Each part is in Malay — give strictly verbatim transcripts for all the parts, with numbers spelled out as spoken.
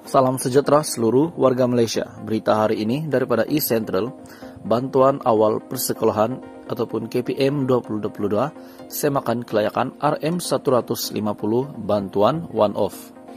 Salam sejahtera seluruh warga Malaysia. Berita hari ini daripada eCentral, bantuan awal persekolahan ataupun K P M dua ribu dua puluh dua, semakan kelayakan R M seratus lima puluh bantuan one-off.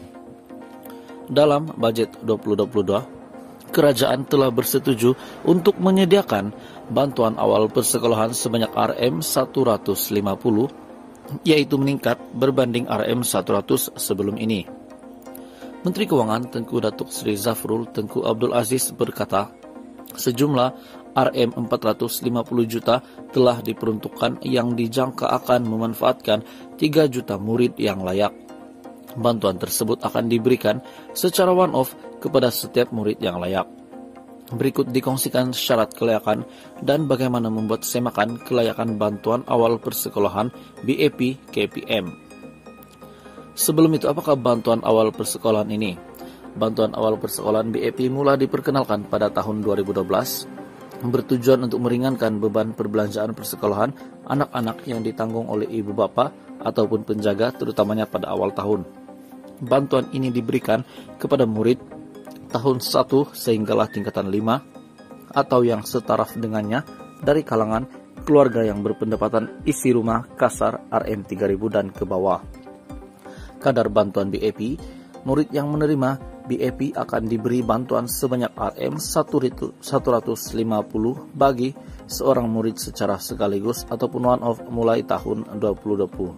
Dalam bajet dua ribu dua puluh dua, kerajaan telah bersetuju untuk menyediakan bantuan awal persekolahan sebanyak R M seratus lima puluh, yaitu meningkat berbanding R M seratus sebelum ini. Menteri Kewangan Tengku Datuk Seri Zafrul Tengku Abdul Aziz berkata, sejumlah R M empat ratus lima puluh juta telah diperuntukkan yang dijangka akan memanfaatkan tiga juta murid yang layak. Bantuan tersebut akan diberikan secara one-off kepada setiap murid yang layak. Berikut dikongsikan syarat kelayakan dan bagaimana membuat semakan kelayakan bantuan awal persekolahan B A P K P M. Sebelum itu, apakah bantuan awal persekolahan ini? Bantuan awal persekolahan B A P mula diperkenalkan pada tahun dua ribu dua belas, bertujuan untuk meringankan beban perbelanjaan persekolahan anak-anak yang ditanggung oleh ibu bapa ataupun penjaga, terutamanya pada awal tahun. Bantuan ini diberikan kepada murid tahun satu sehinggalah tingkatan lima atau yang setaraf dengannya dari kalangan keluarga yang berpendapatan isi rumah kasar R M tiga ribu dan ke bawah. Kadar bantuan B A P, murid yang menerima B A P akan diberi bantuan sebanyak R M seratus lima puluh bagi seorang murid secara sekaligus ataupun one-off mulai tahun dua ribu dua puluh.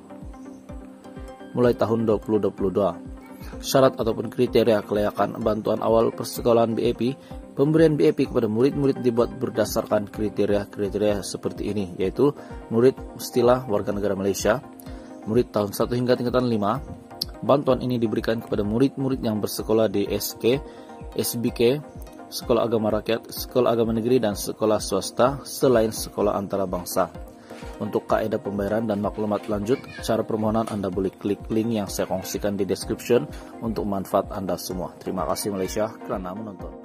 Mulai tahun dua ribu dua puluh dua. Syarat ataupun kriteria kelayakan bantuan awal persekolahan B A P, pemberian B A P kepada murid-murid dibuat berdasarkan kriteria-kriteria seperti ini, yaitu murid mestilah warga negara Malaysia, murid tahun satu hingga tingkatan lima. Bantuan ini diberikan kepada murid-murid yang bersekolah di S K, S B K, Sekolah Agama Rakyat, Sekolah Agama Negeri, dan sekolah swasta selain sekolah antarabangsa. Untuk kaedah pembayaran dan maklumat lanjut, cara permohonan Anda boleh klik link yang saya kongsikan di description untuk manfaat Anda semua. Terima kasih Malaysia kerana menonton.